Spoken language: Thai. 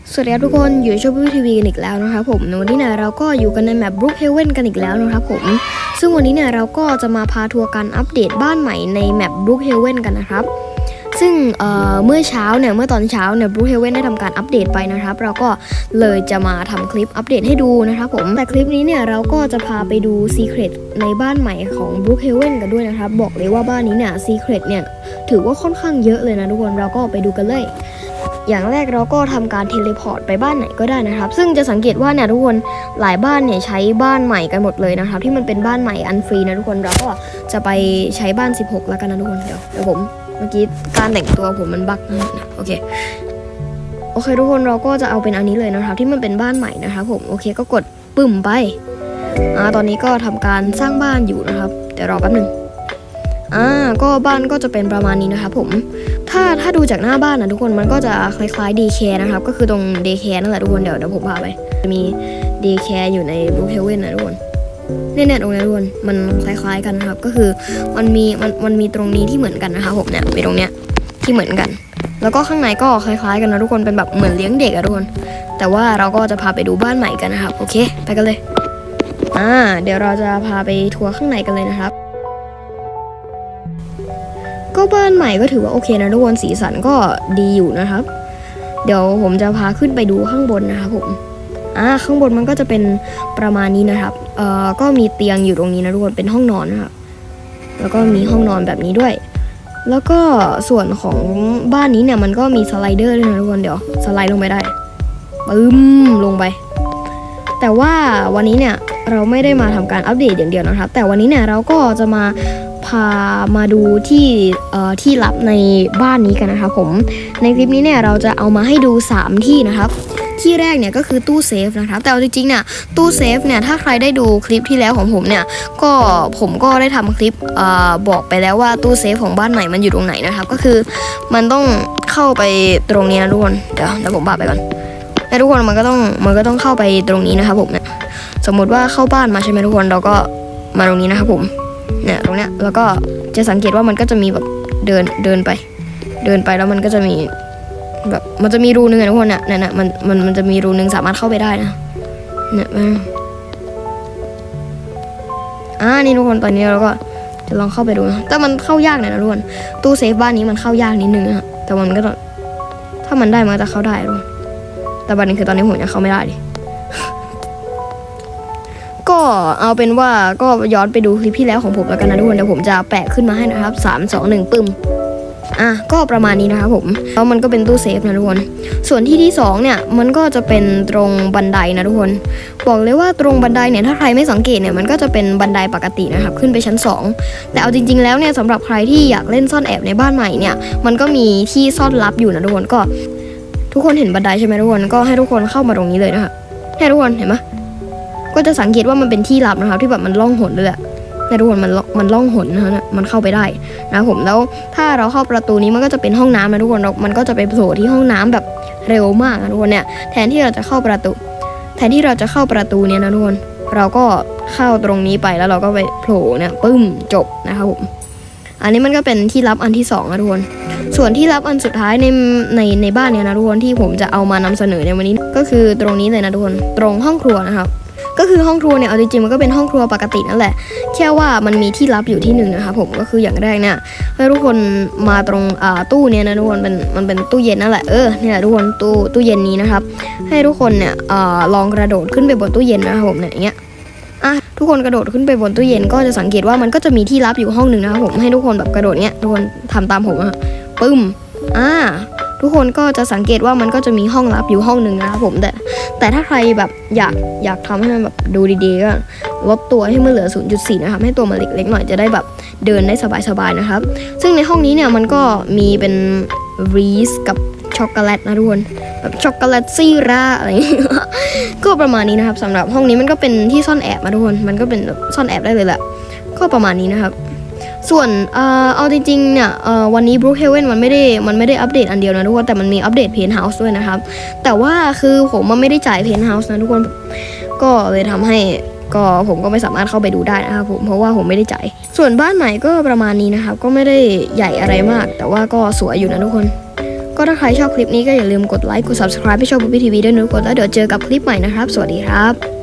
สวัสดีครับทุกคนอยู่ช่องพี่ทีวีกันอีกแล้วนะครับผมวันนี้เนี่ยเราก็อยู่กันในแมปบรูคเฮเว่นกันอีกแล้วนะครับผมซึ่งวันนี้เนี่ยเราก็จะมาพาทัวร์การอัปเดตบ้านใหม่ในแมปบรูคเฮเว่นกันนะครับซึ่งเมื่อตอนเช้าเนี่ยบรูคเฮเว่นได้ทำการอัปเดตไปนะครับเราก็เลยจะมาทำคลิปอัปเดตให้ดูนะครับผมแต่คลิปนี้เนี่ยเราก็จะพาไปดูซีเครตในบ้านใหม่ของบรูคเฮเว่นกันด้วยนะครับบอกเลยว่าบ้านนี้เนี่ยซีเครตเนี่ยถือว่าค่อนข้างเยอะเลยนะทุกคนเราก็ไปดูกันเลยอย่างแรกเราก็ทำการเทเลพอร์ตไปบ้านไหนก็ได้นะครับซึ่งจะสังเกตว่าเนี่ยทุกคนหลายบ้านเนี่ยใช้บ้านใหม่กันหมดเลยนะครับที่มันเป็นบ้านใหม่อันฟรีนะทุกคนเราก็จะไปใช้บ้าน16แล้วกันนะทุกคนเดี๋ยวผมเมื่อกี้การแต่งตัวผมมันบั๊กนะโอเคทุกคนเราก็จะเอาเป็นอันนี้เลยนะครับที่มันเป็นบ้านใหม่นะครับผมโอเคก็กดปึ้มไปตอนนี้ก็ทำการสร้างบ้านอยู่นะครับเดี๋ยวรอแป๊บนึงก็บ้านก็จะเป็นประมาณนี้นะครับผมถ้าดูจากหน้าบ้านนะทุกคนมันก็จะคล้ายๆ Daycare นะครับก็คือตรง Daycare นั่นแหละทุกคนเดี๋ยวผมพาไปจะมี Daycare อยู่ใน Blue Heaven นะทุกคนเนี่ยตรงนี้ทุกคนมันคล้ายๆกันนะครับก็คือมันมีตรงนี้ที่เหมือนกันนะคะผมเนี่ยมีตรงเนี้ยที่เหมือนกันแล้วก็ข้างในก็คล้ายๆกันนะทุกคนเป็นแบบเหมือนเลี้ยงเด็กอะทุกคนแต่ว่าเราก็จะพาไปดูบ้านใหม่กันนะครับโอเคไปกันเลยเดี๋ยวเราจะพาไปทัวร์ข้างในกันเลยนะครับก็บ้านใหม่ก็ถือว่าโอเคนะทุกคนสีสันก็ดีอยู่นะครับเดี๋ยวผมจะพาขึ้นไปดูข้างบนนะครับผมข้างบนมันก็จะเป็นประมาณนี้นะครับก็มีเตียงอยู่ตรงนี้นะทุกคนเป็นห้องนอนนะครับแล้วก็มีห้องนอนแบบนี้ด้วยแล้วก็ส่วนของบ้านนี้เนี่ยมันก็มีสไลเดอร์ด้วยนะทุกคนเดี๋ยวสไลด์ลงไปได้ปึ้มลงไปแต่ว่าวันนี้เนี่ยเราไม่ได้มาทำการอัปเดตอย่างเดียวนะครับแต่วันนี้เนี่ยเราก็จะพามาดูที่ลับในบ้านนี้กันนะคะผมในคลิปนี้เนี่ยเราจะเอามาให้ดู3ที่นะครับที่แรกเนี่ยก็คือตู้เซฟนะครับแต่จริงๆเนี่ยตู้เซฟเนี่ยถ้าใครได้ดูคลิปที่แล้วของผมเนี่ยผมก็ได้ทำคลิปบอกไปแล้วว่าตู้เซฟของบ้านใหม่มันอยู่ตรงไหนนะครับก็คือมันต้องเข้าไปตรงนี้นะทุกคนเดี๋ยวผมพาไปก่อนทุกคนมันก็ต้องเข้าไปตรงนี้นะครับผมเนี่ยสมมติว่าเข้าบ้านมาใช่ไหมทุกคนเราก็มาตรงนี้นะครับผมเนี่ยตรงเนี้ยแล้วก็จะสังเกตว่ามันก็จะมีแบบเดินไปแล้วมันก็จะมีแบบมันจะมีรูนึงนะทุกคนเนี่ยมันจะมีรูนึงสามารถเข้าไปได้นะเนี่ยนี่ทุกคนตอนนี้เราก็จะลองเข้าไปดูนะแต่มันเข้ายากหน่อยนะทุกคนตู้เซฟบ้านนี้มันเข้ายากนิดนึงนะแต่มันก็ถ้ามันได้มันจะเข้าได้ทุกคนแต่ประเด็นคือตอนนี้ผมยังเข้าไม่ได้ดิก็เอาเป็นว่าก็ย้อนไปดูคลิปที่แล้วของผมแล้วกันนะทุกคนเดี๋ยวผมจะแปะขึ้นมาให้นะครับ3 2 1ปึ้มก็ประมาณนี้นะครับผมแล้วมันก็เป็นตู้เซฟนะทุกคนส่วนที่2เนี่ยมันก็จะเป็นตรงบันไดนะทุกคนบอกเลยว่าตรงบันไดเนี่ยถ้าใครไม่สังเกตเนี่ยมันก็จะเป็นบันไดปกตินะครับขึ้นไปชั้น2แต่เอาจริงๆแล้วเนี่ยสำหรับใครที่อยากเล่นซ่อนแอบในบ้านใหม่เนี่ยมันก็มีที่ซ่อนลับอยู่นะทุกคนก็ทุกคนเห็นบันไดใช่ไหมทุกคนก็ให้ทุกคนเข้ามาตรงนี้เลยนะครับให้ทุกคนเห็นไหมก็จะสังเกตว่ามันเป็นที่ลับนะครับที่แบบมันล่องหนเลยแหละในทุกคนมันล่องหนนะมันเข้าไปได้นะผมแล้วถ้าเราเข้าประตูนี้มันก็จะเป็นห้องน้ำนะทุกคนมันก็จะไปโผล่ที่ห้องน้ำแบบเร็วมากนะทุกคนเนี่ยแทนที่เราจะเข้าประตูเนี่ยนะทุกคนเราก็เข้าตรงนี้ไปแล้วเราก็ไปโผล่เนี่ยปึ้มจบนะครับผมอันนี้มันก็เป็นที่ลับอันที่2นะทุกคนส่วนที่ลับอันสุดท้ายในบ้านเนี่ยนะทุกคนที่ผมจะเอามานำเสนอในวันนี้ก็คือตรงนี้เลยนะทุกคนตรงห้องครัวนะครับก็คือห้องครัวเนี่ยเอาจริงๆมันก็เป็นห้องครัวปกตินั่นแหละแค่ว่ามันมีที่ลับอยู่ที่1นะคะผมก็คืออย่างแรกเนี่ยให้ทุกคนมาตรงตู้เนี่ยนะทุกคนมันเป็นตู้เย็นนั่นแหละเนี่ยทุกคนตู้เย็นนี้นะครับให้ทุกคนเนี่ยลองกระโดดขึ้นไปบนตู้เย็นนะครับผมเนี่ยอย่างเงี้ยทุกคนกระโดดขึ้นไปบนตู้เย็นก็จะสังเกตว่ามันก็จะมีที่ลับอยู่ห้องหนึ่งนะครับผมให้ทุกคนแบบกระโดดเนี้ยทุกคนทำตามผมปึ้มทุกคนก็จะสังเกตว่ามันก็จะมีห้องลับอยู่ห้องหนึ่งนะครับผมแต่ถ้าใครแบบอยากทำให้มันแบบดูดีๆก็ลดตัวให้มันเหลือ 0.4 นะครับให้ตัวมันเล็กๆหน่อยจะได้แบบเดินได้สบายๆนะครับซึ่งในห้องนี้เนี่ยมันก็มีเป็นรีสกับช็อกโกแลตนะทุกคนแบบช็อกโกแลตซีราอะไรก็ประมาณนี้นะครับสำหรับห้องนี้มันก็เป็นที่ซ่อนแอบนะทุกคนมันก็เป็นซ่อนแอบได้เลยแหละก็ประมาณนี้นะครับส่วนเอาจริงๆเนี่ยวันนี้ Blue Heaven มันไม่ได้อัปเดตอันเดียวนะทุกคนแต่มันมีอัปเดต Penthouse ด้วยนะครับแต่ว่าคือผมมันไม่ได้จ่าย Penthouse นะทุกคนก็เลยทำให้ผมก็ไม่สามารถเข้าไปดูได้นะครับผมเพราะว่าผมไม่ได้จ่ายส่วนบ้านใหม่ก็ประมาณนี้นะครับก็ไม่ได้ใหญ่อะไรมากแต่ว่าก็สวยอยู่นะทุกคนก็ถ้าใครชอบคลิปนี้ก็อย่าลืมกดไลค์กด subscribe ให้ช่อง Poppy TV ด้วยนะทุกคนแล้วเดี๋ยวเจอกับคลิปใหม่นะครับสวัสดีครับ